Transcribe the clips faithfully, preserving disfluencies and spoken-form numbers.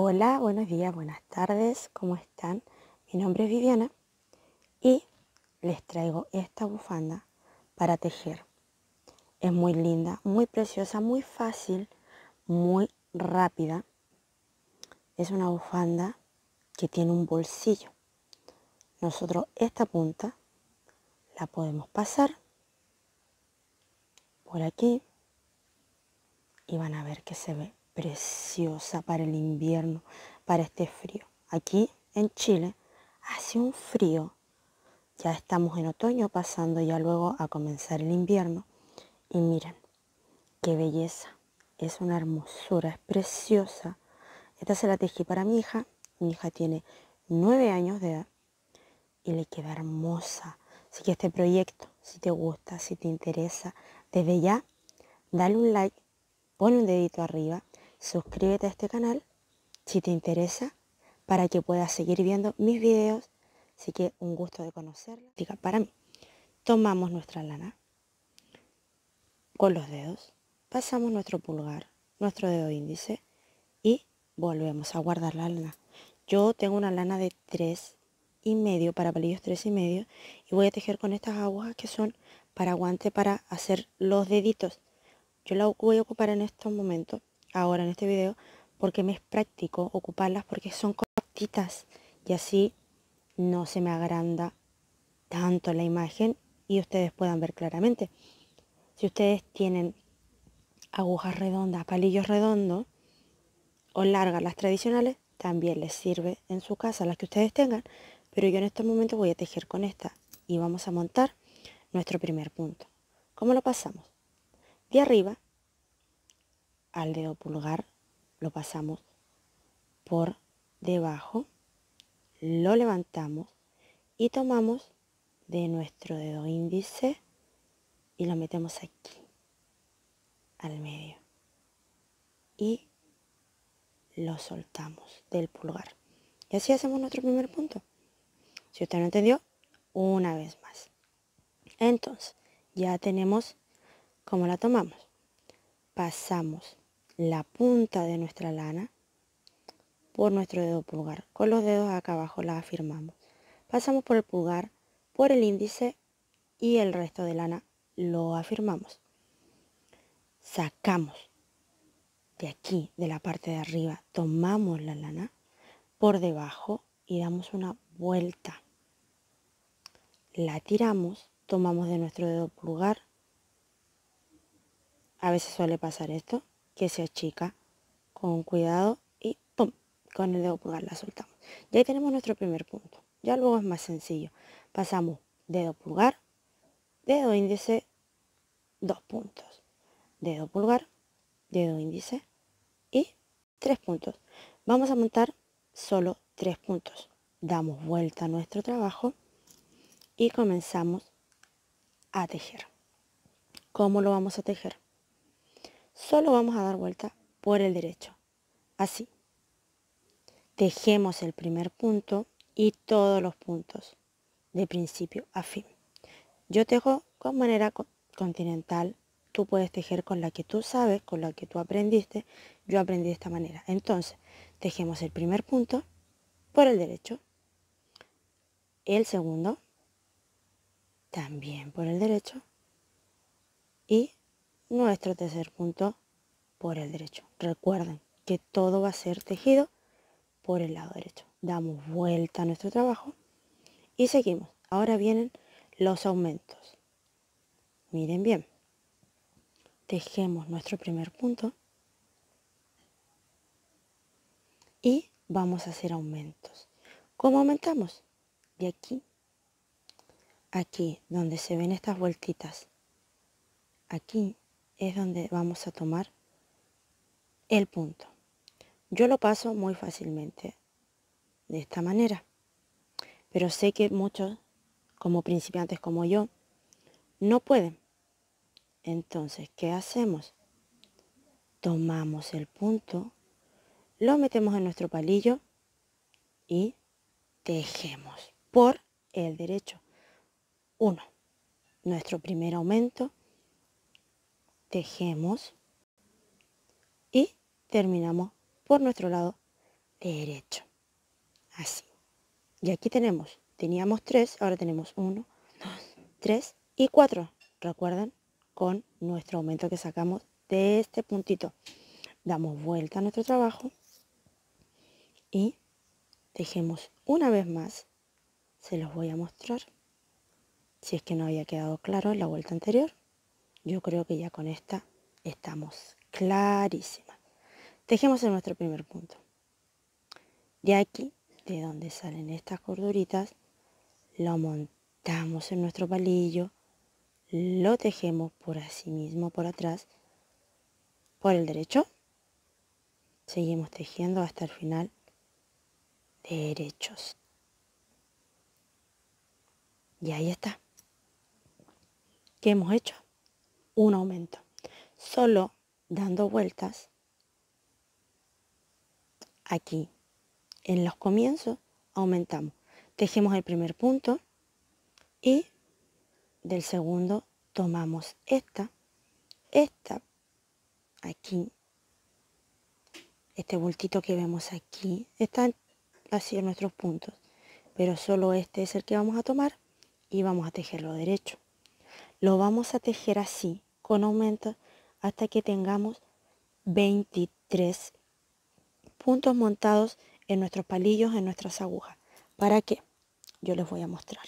Hola, buenos días, buenas tardes, ¿cómo están? Mi nombre es Viviana y les traigo esta bufanda para tejer. Es muy linda, muy preciosa, muy fácil, muy rápida. Es una bufanda que tiene un bolsillo. Nosotros esta punta la podemos pasar por aquí y van a ver que se ve preciosa para el invierno, para este frío. Aquí en Chile hace un frío. Ya estamos en otoño, pasando ya luego a comenzar el invierno. Y miren, qué belleza. Es una hermosura, es preciosa. Esta se la tejí para mi hija. Mi hija tiene nueve años de edad y le queda hermosa. Así que este proyecto, si te gusta, si te interesa, desde ya, dale un like, pon un dedito arriba, suscríbete a este canal si te interesa, para que puedas seguir viendo mis videos. Así que un gusto de conocerla. Diga, para mí. Tomamos nuestra lana con los dedos, pasamos nuestro pulgar, nuestro dedo índice y volvemos a guardar la lana. Yo tengo una lana de tres y medio, para palillos tres y medio, y voy a tejer con estas agujas que son para guante, para hacer los deditos. Yo la voy a ocupar en estos momentos, ahora en este video, porque me es práctico ocuparlas porque son cortitas y así no se me agranda tanto la imagen y ustedes puedan ver claramente. Si ustedes tienen agujas redondas, palillos redondos o largas, las tradicionales, también les sirve en su casa, las que ustedes tengan, pero yo en este momento voy a tejer con esta y vamos a montar nuestro primer punto. ¿Cómo lo pasamos? De arriba al dedo pulgar lo pasamos por debajo, lo levantamos y tomamos de nuestro dedo índice y lo metemos aquí, al medio, y lo soltamos del pulgar. Y así hacemos nuestro primer punto. Si usted no entendió, una vez más. Entonces, ya tenemos cómo la tomamos. Pasamos la punta de nuestra lana por nuestro dedo pulgar. Con los dedos acá abajo la afirmamos. Pasamos por el pulgar, por el índice y el resto de lana lo afirmamos. Sacamos de aquí, de la parte de arriba, tomamos la lana por debajo y damos una vuelta. La tiramos, tomamos de nuestro dedo pulgar. A veces suele pasar esto, que se achica, con cuidado y ¡pum! Con el dedo pulgar la soltamos. Y ahí tenemos nuestro primer punto. Ya luego es más sencillo. Pasamos dedo pulgar, dedo índice, dos puntos. Dedo pulgar, dedo índice y tres puntos. Vamos a montar solo tres puntos. Damos vuelta a nuestro trabajo y comenzamos a tejer. ¿Cómo lo vamos a tejer? Solo vamos a dar vuelta por el derecho, así. Tejemos el primer punto y todos los puntos de principio a fin. Yo tejo con manera continental. Tú puedes tejer con la que tú sabes, con la que tú aprendiste. Yo aprendí de esta manera. Entonces, tejemos el primer punto por el derecho, el segundo también por el derecho y nuestro tercer punto por el derecho. Recuerden que todo va a ser tejido por el lado derecho. Damos vuelta a nuestro trabajo y seguimos. Ahora vienen los aumentos. Miren bien. Tejemos nuestro primer punto y vamos a hacer aumentos. ¿Cómo aumentamos? De aquí, aquí donde se ven estas vueltitas, aquí es donde vamos a tomar el punto. Yo lo paso muy fácilmente de esta manera, pero sé que muchos, como principiantes como yo, no pueden. Entonces, ¿qué hacemos? Tomamos el punto, lo metemos en nuestro palillo y tejemos por el derecho. Uno, nuestro primer aumento, tejemos y terminamos por nuestro lado derecho, así. Y aquí tenemos, teníamos tres, ahora tenemos uno, dos, tres y cuatro. ¿Recuerdan? Con nuestro aumento que sacamos de este puntito. Damos vuelta a nuestro trabajo y tejemos una vez más. Se los voy a mostrar. Si es que no había quedado claro en la vuelta anterior, yo creo que ya con esta estamos clarísimas. Tejemos en nuestro primer punto. De aquí, de donde salen estas corduritas, lo montamos en nuestro palillo, lo tejemos por así mismo por atrás, por el derecho. Seguimos tejiendo hasta el final, derechos. Y ahí está. ¿Qué hemos hecho? Un aumento. Solo dando vueltas aquí. En los comienzos aumentamos. Tejemos el primer punto y del segundo tomamos esta, esta, aquí, este bultito que vemos aquí, están así en nuestros puntos, pero solo este es el que vamos a tomar y vamos a tejerlo derecho. Lo vamos a tejer así, con aumentos, hasta que tengamos veintitrés puntos montados en nuestros palillos, en nuestras agujas. ¿Para qué? Yo les voy a mostrar.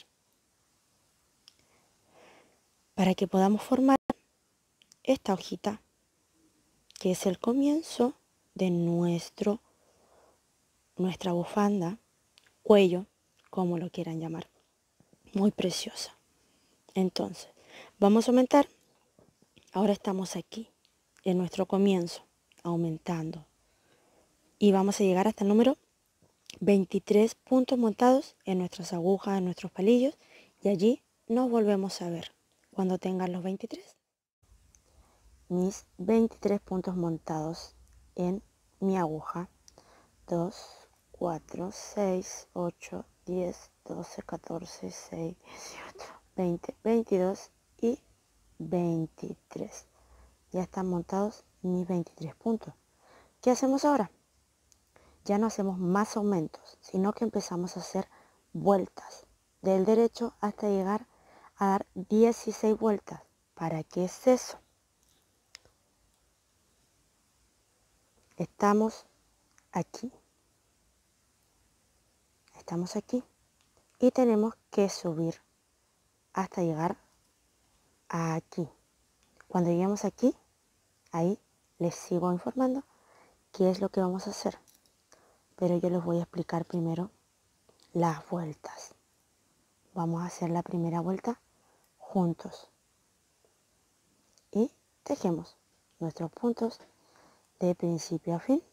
Para que podamos formar esta hojita, que es el comienzo de nuestro, nuestra bufanda, cuello, como lo quieran llamar. Muy preciosa. Entonces, vamos a aumentar. Ahora estamos aquí, en nuestro comienzo, aumentando. Y vamos a llegar hasta el número veintitrés puntos montados en nuestras agujas, en nuestros palillos. Y allí nos volvemos a ver cuando tengan los veintitrés. Mis veintitrés puntos montados en mi aguja. dos, cuatro, seis, ocho, diez, doce, catorce, seis, dieciocho, veinte, veintidós y veintitrés. Ya están montados mis veintitrés puntos. ¿Qué hacemos ahora? Ya no hacemos más aumentos, sino que empezamos a hacer vueltas del derecho hasta llegar a dar dieciséis vueltas. ¿Para qué es eso? Estamos aquí. Estamos aquí y tenemos que subir hasta llegar a aquí. Cuando lleguemos aquí, ahí les sigo informando qué es lo que vamos a hacer. Pero yo les voy a explicar primero las vueltas. Vamos a hacer la primera vuelta juntos. Y tejemos nuestros puntos de principio a fin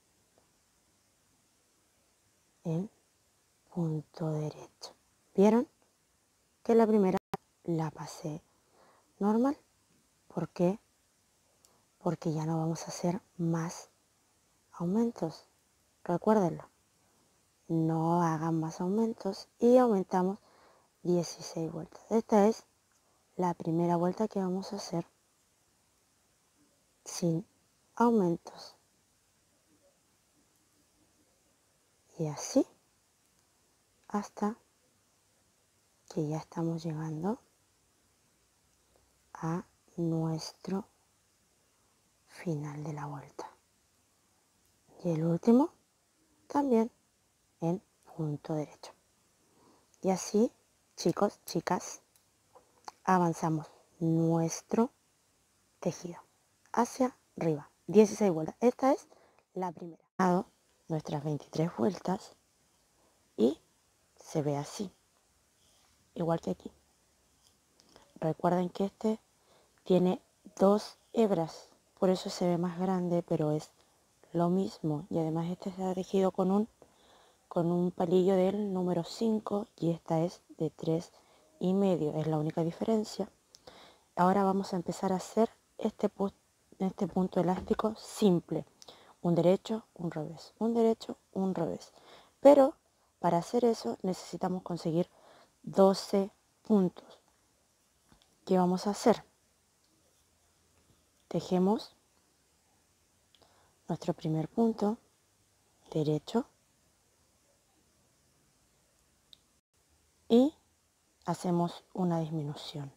en punto derecho. ¿Vieron? Que la primera la pasé normal. ¿Por qué? Porque ya no vamos a hacer más aumentos. Recuérdenlo. No hagan más aumentos y aumentamos dieciséis vueltas. Esta es la primera vuelta que vamos a hacer sin aumentos. Y así hasta que ya estamos llegando a nuestro final de la vuelta. Y el último también en punto derecho. Y así, chicos, chicas, avanzamos nuestro tejido hacia arriba. dieciséis vueltas. Esta es la primera. Dado nuestras veintitrés vueltas y se ve así. Igual que aquí. Recuerden que este tiene dos hebras. Por eso se ve más grande, pero es lo mismo. Y además este está tejido con un, con un palillo del número cinco y esta es de tres y medio. Es la única diferencia. Ahora vamos a empezar a hacer este, este punto elástico simple. Un derecho, un revés. Un derecho, un revés. Pero para hacer eso necesitamos conseguir doce puntos. ¿Qué vamos a hacer? Tejemos nuestro primer punto derecho hacemos una disminución.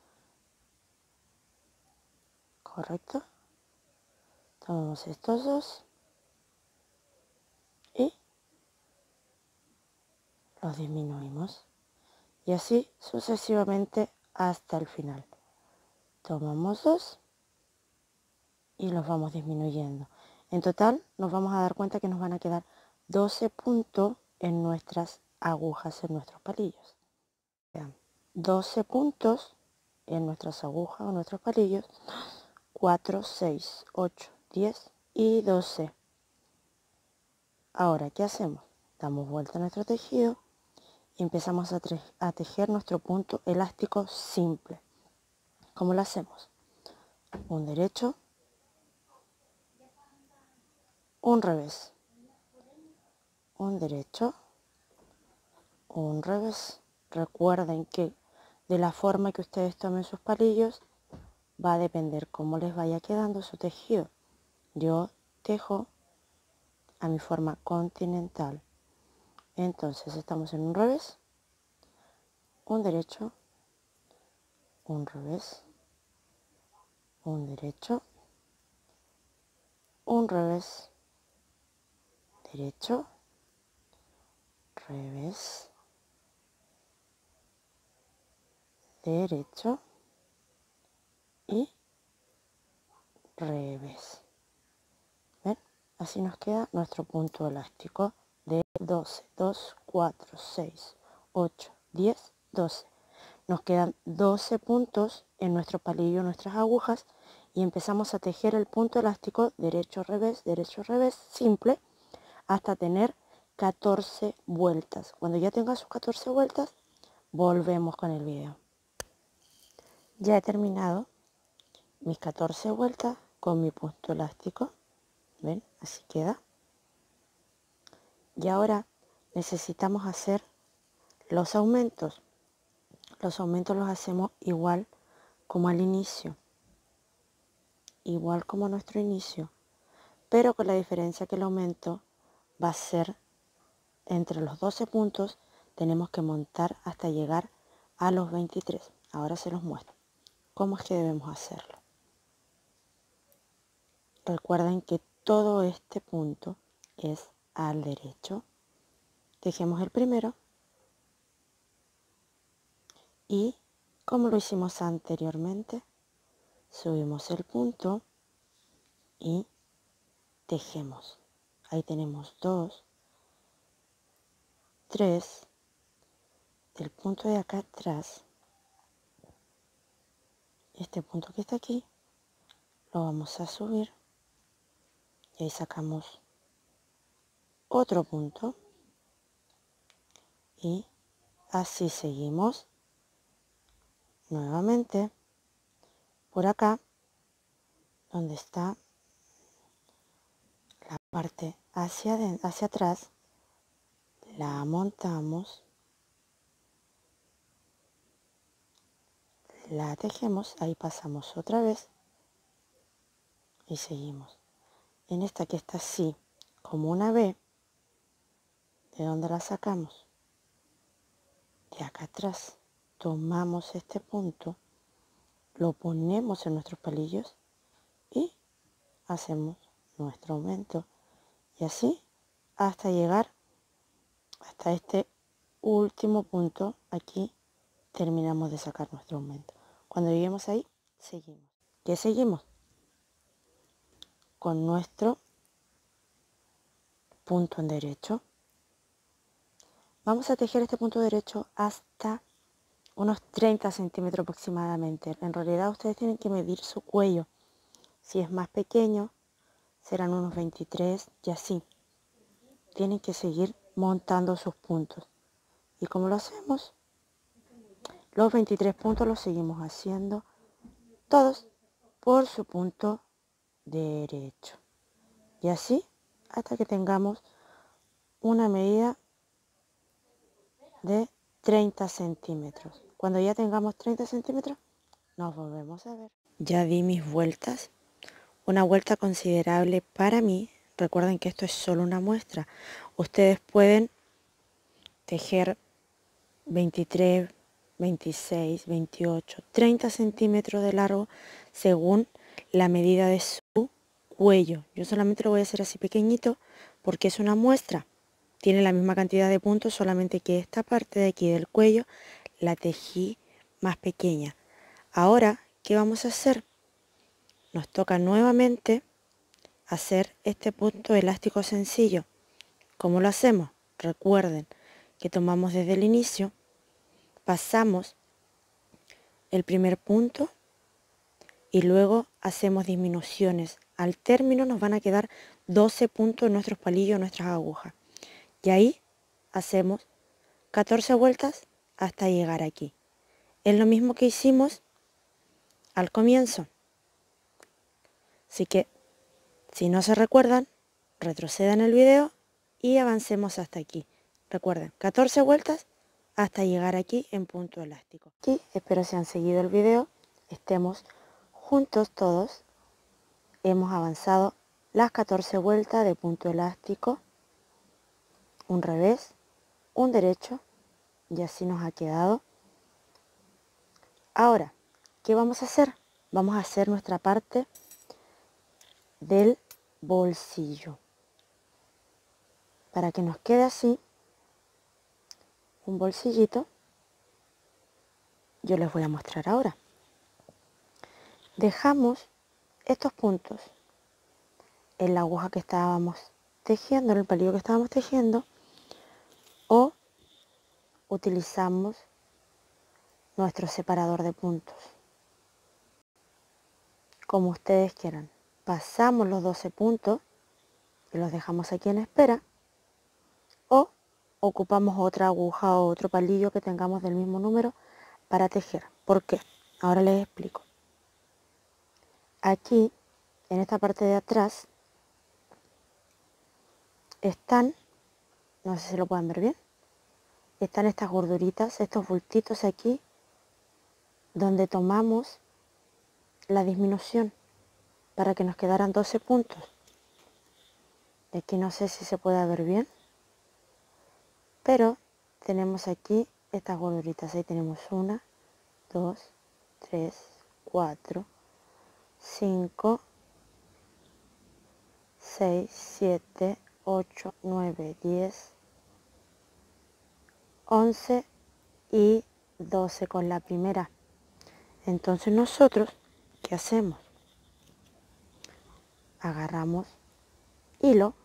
¿Correcto? Tomamos estos dos y los disminuimos. Y así sucesivamente hasta el final. Tomamos dos y los vamos disminuyendo. En total nos vamos a dar cuenta que nos van a quedar doce puntos en nuestras agujas, en nuestros palillos. Vean, doce puntos en nuestras agujas o nuestros palillos. cuatro, seis, ocho, diez y doce. Ahora, ¿qué hacemos? Damos vuelta a nuestro tejido y empezamos a, a tejer nuestro punto elástico simple. ¿Cómo lo hacemos? Un derecho, un revés, un derecho, un revés. Recuerden que de la forma que ustedes tomen sus palillos va a depender cómo les vaya quedando su tejido. Yo tejo a mi forma continental. Entonces estamos en un revés, un derecho, un revés, un derecho, un revés, derecho, revés, derecho y revés. ¿Ven? Así nos queda nuestro punto elástico de doce, dos, cuatro, seis, ocho, diez, doce. Nos quedan doce puntos en nuestro palillo, nuestras agujas, y empezamos a tejer el punto elástico derecho, revés, derecho, revés, simple, hasta tener catorce vueltas. Cuando ya tenga sus catorce vueltas, volvemos con el video. Ya he terminado mis catorce vueltas con mi punto elástico. ¿Ven? Así queda. Y ahora necesitamos hacer los aumentos. Los aumentos los hacemos igual como al inicio. Igual como nuestro inicio. Pero con la diferencia que el aumento va a ser entre los doce puntos. Tenemos que montar hasta llegar a los veintitrés. Ahora se los muestro. ¿Cómo es que debemos hacerlo? Recuerden que todo este punto es al derecho. Tejemos el primero. Y como lo hicimos anteriormente, subimos el punto y tejemos. Ahí tenemos dos, tres, del punto de acá atrás, este punto que está aquí, lo vamos a subir y ahí sacamos otro punto y así seguimos nuevamente por acá donde está la parte hacia, hacia atrás, la montamos, la tejemos, ahí pasamos otra vez y seguimos. En esta que está así como una V, ¿de dónde la sacamos? De acá atrás. Tomamos este punto, lo ponemos en nuestros palillos y hacemos nuestro aumento. Y así hasta llegar hasta este último punto. Aquí terminamos de sacar nuestro aumento. Cuando lleguemos ahí, seguimos. ¿Qué seguimos? Con nuestro punto en derecho. Vamos a tejer este punto derecho hasta unos treinta centímetros aproximadamente. En realidad ustedes tienen que medir su cuello. Si es más pequeño, serán unos veintitrés y así. Tienen que seguir montando sus puntos. ¿Y cómo lo hacemos? Los veintitrés puntos los seguimos haciendo todos por su punto derecho. Y así hasta que tengamos una medida de treinta centímetros. Cuando ya tengamos treinta centímetros, nos volvemos a ver. Ya di mis vueltas. Una vuelta considerable para mí. Recuerden que esto es solo una muestra. Ustedes pueden tejer veintitrés, veintiséis, veintiocho, treinta centímetros de largo según la medida de su cuello. Yo solamente lo voy a hacer así pequeñito porque es una muestra. Tiene la misma cantidad de puntos, solamente que esta parte de aquí del cuello la tejí más pequeña. Ahora, ¿qué vamos a hacer? Nos toca nuevamente hacer este punto elástico sencillo. ¿Cómo lo hacemos? Recuerden que tomamos desde el inicio, pasamos el primer punto y luego hacemos disminuciones. Al término nos van a quedar doce puntos en nuestros palillos, nuestras agujas. Y ahí hacemos catorce vueltas hasta llegar aquí. Es lo mismo que hicimos al comienzo. Así que, si no se recuerdan, retrocedan el video y avancemos hasta aquí. Recuerden, catorce vueltas hasta llegar aquí en punto elástico. Aquí, espero si han seguido el video, estemos juntos todos. Hemos avanzado las catorce vueltas de punto elástico, un revés, un derecho, y así nos ha quedado. Ahora, ¿qué vamos a hacer? Vamos a hacer nuestra parte del bolsillo. Para que nos quede así, un bolsillito, yo les voy a mostrar ahora. Dejamos estos puntos en la aguja que estábamos tejiendo, en el palillo que estábamos tejiendo, o utilizamos nuestro separador de puntos, como ustedes quieran. Pasamos los doce puntos y los dejamos aquí en espera, o ocupamos otra aguja o otro palillo que tengamos del mismo número para tejer. ¿Por qué? Ahora les explico. Aquí, en esta parte de atrás, están, no sé si lo pueden ver bien, están estas gorduritas, estos bultitos aquí, donde tomamos la disminución para que nos quedaran doce puntos. Y aquí no sé si se puede ver bien, pero tenemos aquí estas gorduritas. Ahí tenemos una, dos, tres, cuatro, cinco, seis, siete, ocho, nueve, diez, once y doce con la primera. Entonces nosotros, ¿qué hacemos? Agarramos hilo,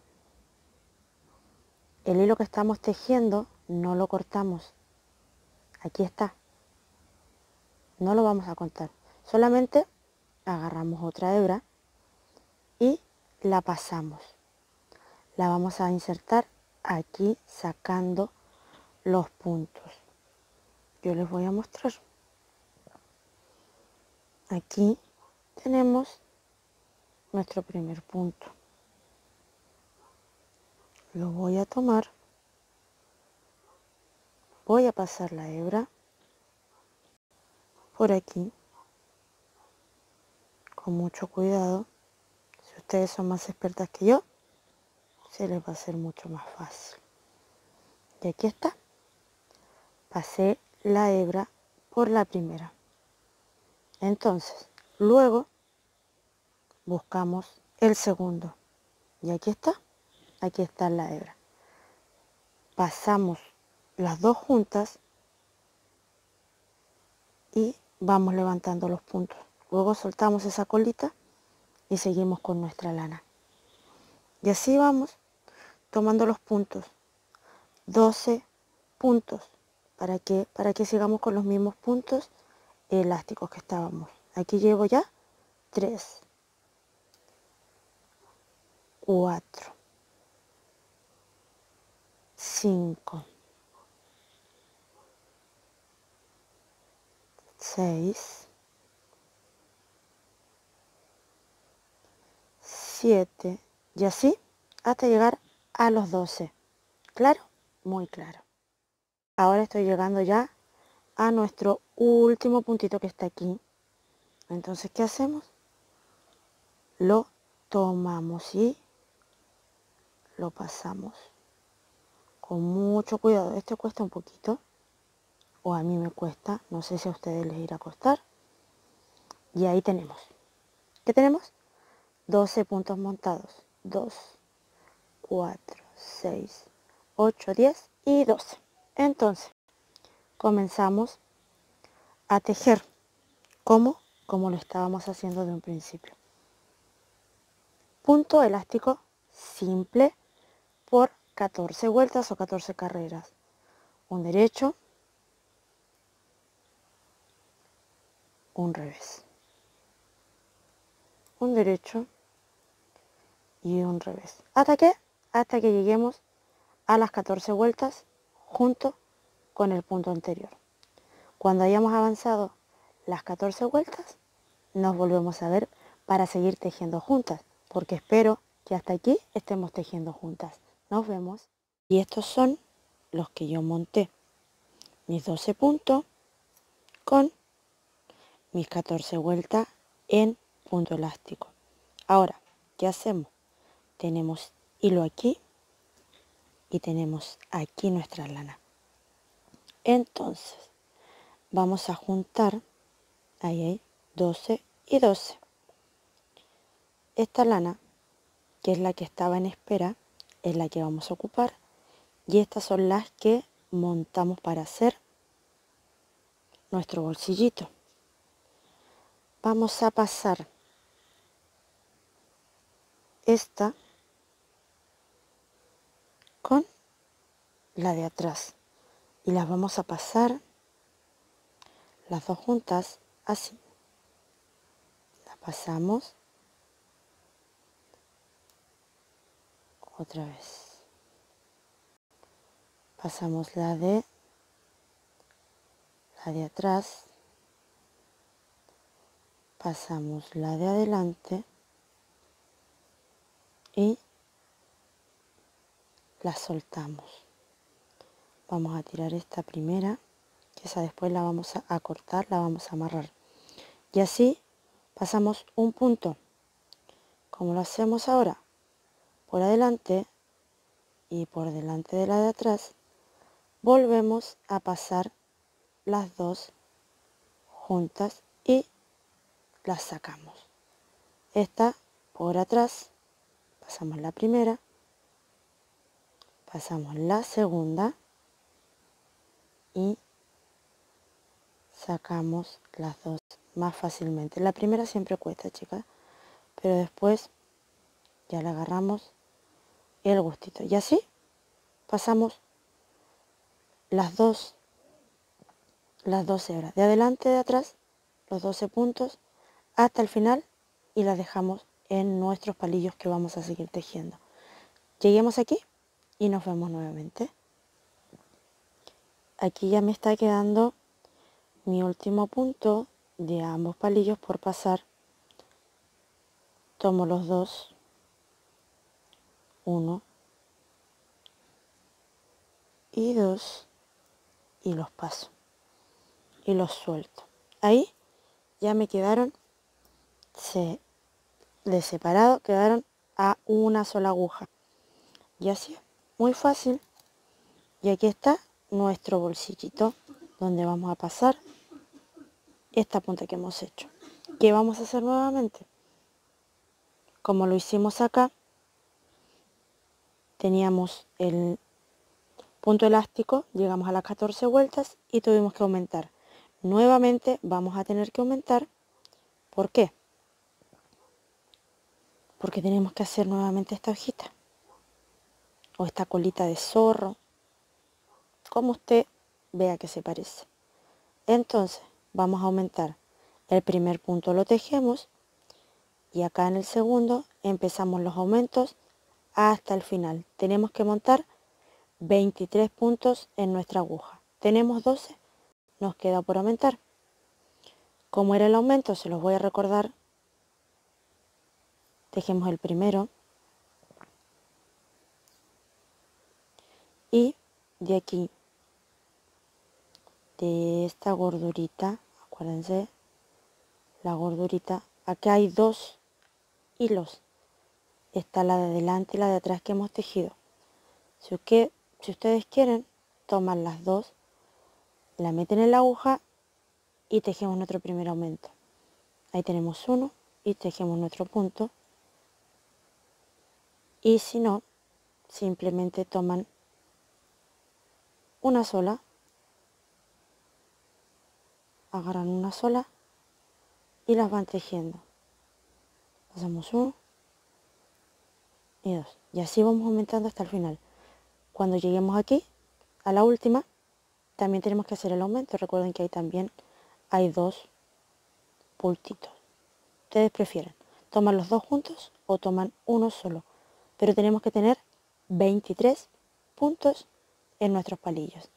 el hilo que estamos tejiendo no lo cortamos, aquí está, no lo vamos a contar, solamente agarramos otra hebra y la pasamos, la vamos a insertar aquí sacando los puntos. Yo les voy a mostrar. Aquí tenemos nuestro primer punto. Lo voy a tomar, voy a pasar la hebra por aquí con mucho cuidado. Si ustedes son más expertas que yo, se les va a hacer mucho más fácil. Y aquí está. Pasé la hebra por la primera. Entonces, luego buscamos el segundo. Y aquí está. Aquí está la hebra. Pasamos las dos juntas y vamos levantando los puntos. Luego soltamos esa colita y seguimos con nuestra lana. Y así vamos tomando los puntos. doce puntos. ¿Para qué? Para que sigamos con los mismos puntos elásticos que estábamos. Aquí llevo ya tres, cuatro, cinco, seis, siete y así hasta llegar a los doce. ¿Claro? Muy claro. Ahora estoy llegando ya a nuestro último puntito que está aquí. Entonces, ¿qué hacemos? Lo tomamos y lo pasamos con mucho cuidado. Esto cuesta un poquito. o a mí me cuesta, no sé si a ustedes les irá a costar. Y ahí tenemos, ¿qué tenemos? doce puntos montados, dos, cuatro, seis, ocho, diez y doce. Entonces, comenzamos a tejer. ¿Cómo? Como lo estábamos haciendo de un principio. Punto elástico simple por catorce vueltas o catorce carreras. Un derecho, un revés. Un derecho y un revés. ¿Hasta qué? Hasta que lleguemos a las catorce vueltas junto con el punto anterior. Cuando hayamos avanzado las catorce vueltas, nos volvemos a ver para seguir tejiendo juntas, porque espero que hasta aquí estemos tejiendo juntas. Nos vemos. Y estos son los que yo monté. Mis doce puntos con mis catorce vueltas en punto elástico. Ahora, ¿qué hacemos? Tenemos hilo aquí y tenemos aquí nuestra lana. Entonces, vamos a juntar, ahí hay doce y doce. Esta lana, que es la que estaba en espera, es la que vamos a ocupar. Y estas son las que montamos para hacer nuestro bolsillito. Vamos a pasar esta con la de atrás. Y las vamos a pasar las dos juntas así. La pasamos otra vez. Pasamos la de la de atrás. Pasamos la de adelante y la soltamos. Vamos a tirar esta primera, que esa después la vamos a, a cortar, la vamos a amarrar. Y así pasamos un punto, como lo hacemos ahora, por adelante y por delante de la de atrás. Volvemos a pasar las dos juntas y las sacamos. Esta por atrás, pasamos la primera, pasamos la segunda y sacamos las dos más fácilmente. La primera siempre cuesta, chicas, pero después ya le agarramos el gustito. Y así pasamos las dos, las dos hebras, de adelante y de atrás, los doce puntos, hasta el final y las dejamos en nuestros palillos que vamos a seguir tejiendo. Lleguemos aquí y nos vemos nuevamente. Aquí ya me está quedando mi último punto de ambos palillos por pasar. Tomo los dos, uno y dos, y los paso y los suelto. Ahí ya me quedaron se, de separado, quedaron a una sola aguja. Y así, muy fácil. Y aquí está nuestro bolsillito donde vamos a pasar esta punta que hemos hecho. ¿Qué vamos a hacer nuevamente? Como lo hicimos acá, teníamos el punto elástico, llegamos a las catorce vueltas y tuvimos que aumentar. Nuevamente vamos a tener que aumentar. ¿Por qué? Porque tenemos que hacer nuevamente esta hojita o esta colita de zorro, como usted vea que se parece. Entonces vamos a aumentar. El primer punto lo tejemos y acá en el segundo empezamos los aumentos hasta el final. Tenemos que montar veintitrés puntos en nuestra aguja. Tenemos doce, nos queda por aumentar. ¿Cómo era el aumento? Se los voy a recordar. Tejemos el primero y de aquí, de esta gordurita, acuérdense, la gordurita, acá hay dos hilos. Está la de adelante y la de atrás que hemos tejido. Si, que, si ustedes quieren, toman las dos la meten en la aguja y tejemos nuestro primer aumento. Ahí tenemos uno y tejemos nuestro punto. Y si no, simplemente toman una sola, agarran una sola y las van tejiendo. Pasamos uno y dos. Y así vamos aumentando hasta el final. Cuando lleguemos aquí, a la última, también tenemos que hacer el aumento. Recuerden que ahí también hay dos puntitos. Ustedes prefieren tomar los dos juntos o toman uno solo. Pero tenemos que tener veintitrés puntos en nuestros palillos.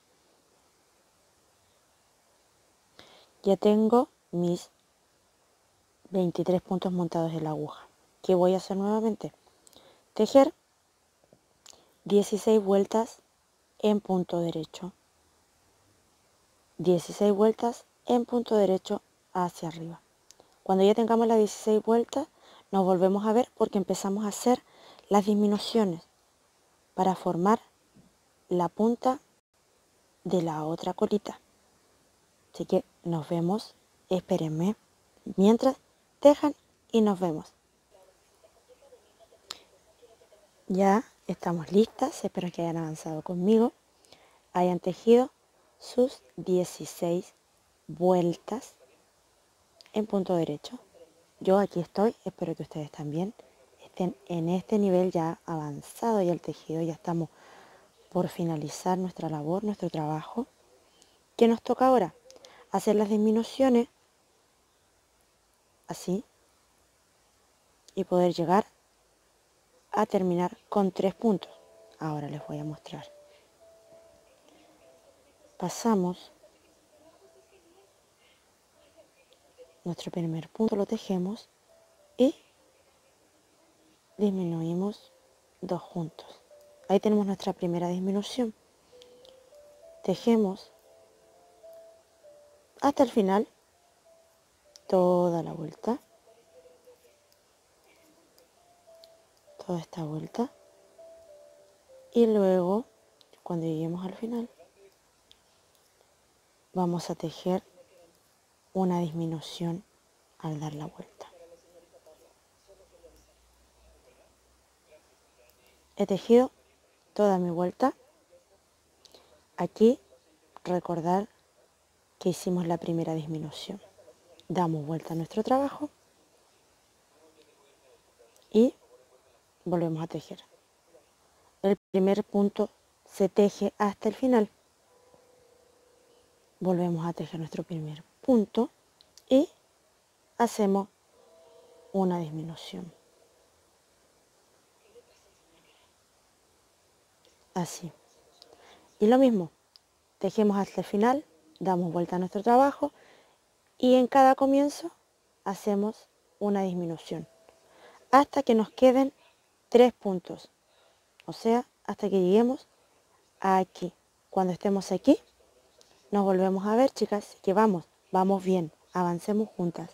Ya tengo mis veintitrés puntos montados en la aguja. ¿Qué voy a hacer nuevamente? Tejer dieciséis vueltas en punto derecho. dieciséis vueltas en punto derecho hacia arriba. Cuando ya tengamos las dieciséis vueltas, nos volvemos a ver porque empezamos a hacer las disminuciones para formar la punta de la otra colita. Así que nos vemos, espérenme, mientras tejan y nos vemos. Ya estamos listas, espero que hayan avanzado conmigo, hayan tejido sus dieciséis vueltas en punto derecho. Yo aquí estoy, espero que ustedes también estén en este nivel ya avanzado y el tejido, ya estamos por finalizar nuestra labor, nuestro trabajo. ¿Qué nos toca ahora? Hacer las disminuciones así y poder llegar a terminar con tres puntos. Ahora les voy a mostrar. Pasamos nuestro primer punto, lo tejemos y disminuimos dos juntos. Ahí tenemos nuestra primera disminución. Tejemos hasta el final toda la vuelta, toda esta vuelta, y luego cuando lleguemos al final vamos a tejer una disminución al dar la vuelta. He tejido toda mi vuelta. Aquí recordar que hicimos la primera disminución. Damos vuelta a nuestro trabajo y volvemos a tejer. El primer punto se teje hasta el final. Volvemos a tejer nuestro primer punto y hacemos una disminución. Así. Y lo mismo, tejemos hasta el final, damos vuelta a nuestro trabajo y en cada comienzo hacemos una disminución hasta que nos queden tres puntos, o sea, hasta que lleguemos aquí. Cuando estemos aquí, nos volvemos a ver, chicas, que vamos, vamos bien, avancemos juntas.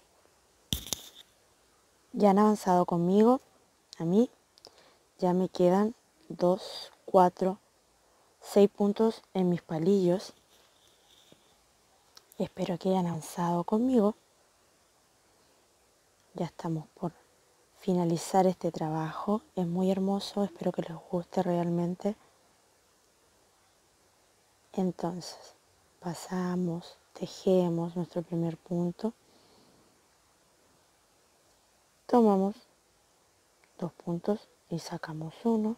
Ya han avanzado conmigo, a mí ya me quedan dos, cuatro, seis puntos en mis palillos. Espero que hayan avanzado conmigo. Ya estamos por finalizar este trabajo. Es muy hermoso, espero que les guste realmente. Entonces, pasamos, tejemos nuestro primer punto. Tomamos dos puntos y sacamos uno.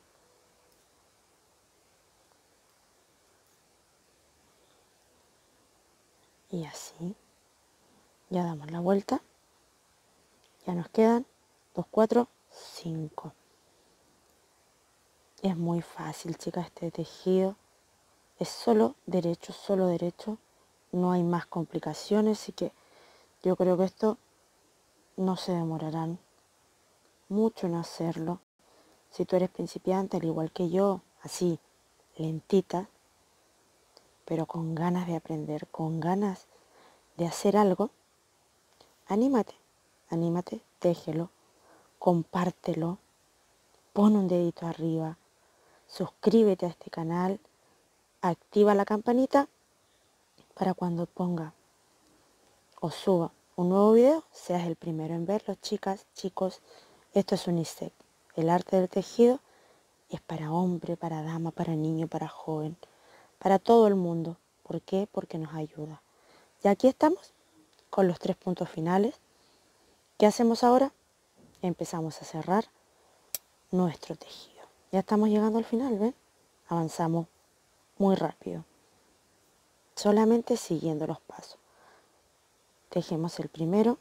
Y así, ya damos la vuelta. Ya nos quedan dos, cuatro, cinco. Es muy fácil, chicas, este tejido. Es solo derecho, solo derecho. No hay más complicaciones, así que yo creo que esto no se demorarán mucho en hacerlo. Si tú eres principiante, al igual que yo, así, lentita, pero con ganas de aprender, con ganas de hacer algo, anímate, anímate, téjelo, compártelo, pon un dedito arriba, suscríbete a este canal, activa la campanita para cuando ponga o suba un nuevo video, seas el primero en verlo. Chicas, chicos, esto es unisex. El arte del tejido es para hombre, para dama, para niño, para joven, para todo el mundo. ¿Por qué? Porque nos ayuda. Y aquí estamos con los tres puntos finales. ¿Qué hacemos ahora? Empezamos a cerrar nuestro tejido. Ya estamos llegando al final, ¿ven? Avanzamos muy rápido, solamente siguiendo los pasos. Tejemos el primero,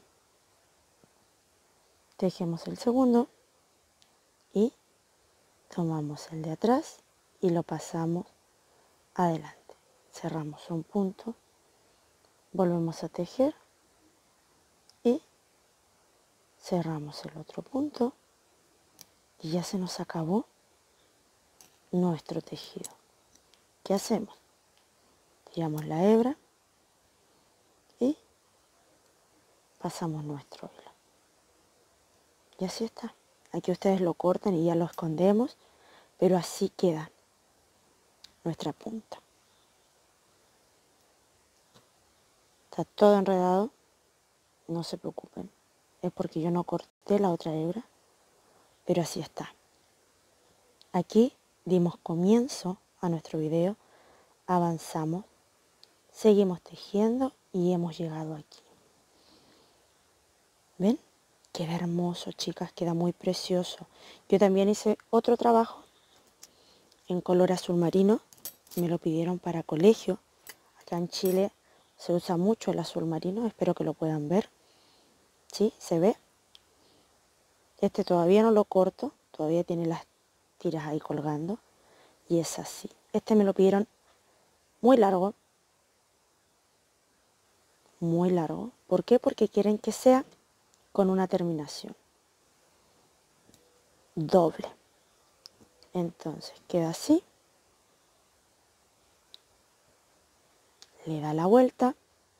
tejemos el segundo y tomamos el de atrás y lo pasamos adelante. Cerramos un punto, volvemos a tejer y cerramos el otro punto y ya se nos acabó nuestro tejido. ¿Qué hacemos? Tiramos la hebra y pasamos nuestro hilo. Y así está. Aquí ustedes lo cortan y ya lo escondemos, pero así queda nuestra punta. Está todo enredado, no se preocupen. Es porque yo no corté la otra hebra, pero así está. Aquí dimos comienzo a nuestro video, avanzamos, seguimos tejiendo y hemos llegado aquí. ¿Ven? Queda hermoso, chicas, queda muy precioso. Yo también hice otro trabajo en color azul marino, me lo pidieron para colegio. Acá en Chile se usa mucho el azul marino, espero que lo puedan ver. ¿Sí? ¿Se ve? Este todavía no lo corto, todavía tiene las tiras ahí colgando y es así. Este me lo pidieron muy largo, muy largo. ¿Por qué? Porque quieren que sea con una terminación doble. Entonces queda así, le da la vuelta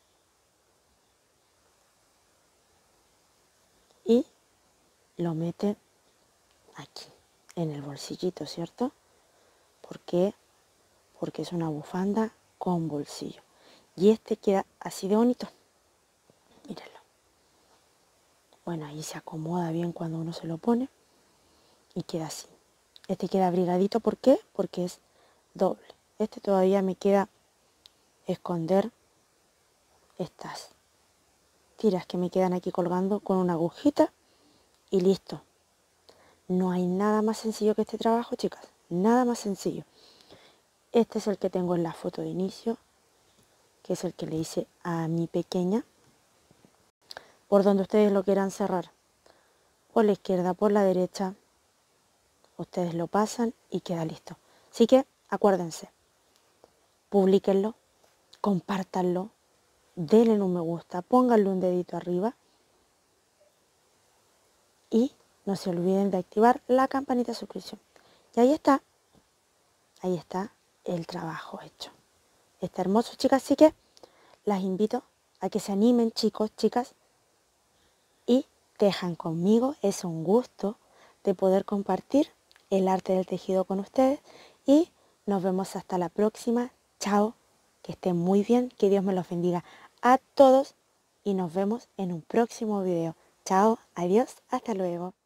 y lo mete aquí, en el bolsillito, ¿cierto? ¿Por qué? Porque es una bufanda con bolsillo. Y este queda así de bonito. Mírenlo. Bueno, ahí se acomoda bien cuando uno se lo pone y queda así. Este queda abrigadito, ¿por qué? Porque es doble. Este todavía me queda esconder estas tiras que me quedan aquí colgando con una agujita y listo. No hay nada más sencillo que este trabajo, chicas. Nada más sencillo. Este es el que tengo en la foto de inicio, que es el que le hice a mi pequeña. Por donde ustedes lo quieran cerrar. Por la izquierda, por la derecha. Ustedes lo pasan y queda listo. Así que acuérdense. Publíquenlo, compártanlo, denle un me gusta, pónganle un dedito arriba y no se olviden de activar la campanita de suscripción. Y ahí está, ahí está el trabajo hecho. Está hermoso, chicas, así que las invito a que se animen, chicos, chicas, y tejan conmigo. Es un gusto de poder compartir el arte del tejido con ustedes y nos vemos hasta la próxima. Chao, que estén muy bien, que Dios me los bendiga a todos y nos vemos en un próximo video. Chao, adiós, hasta luego.